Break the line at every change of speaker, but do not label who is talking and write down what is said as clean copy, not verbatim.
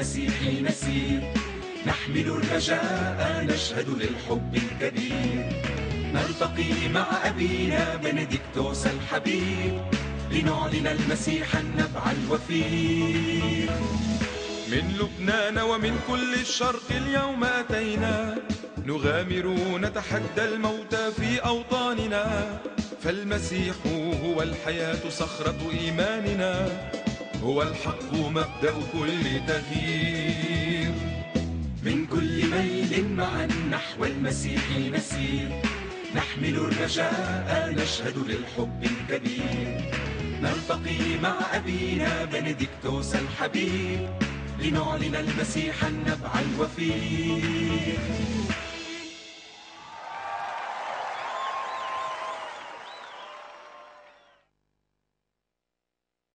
المسيح نسير، نحمل الرجاء نشهد للحب الكبير، نلتقي مع أبينا بنديكتوس الحبيب، لنعلن المسيح النبع الوفير.
من لبنان ومن كل الشرق اليوم أتينا، نغامر نتحدى الموت في أوطاننا، فالمسيح هو الحياة صخرة إيماننا، هو الحق مبدأ كل تغيير.
من كل ميل معا نحو المسيح نسير، نحمل الرجاء نشهد للحب الكبير، نلتقي مع أبينا بنديكتوس الحبيب، لنعلن المسيح النبع الوفير.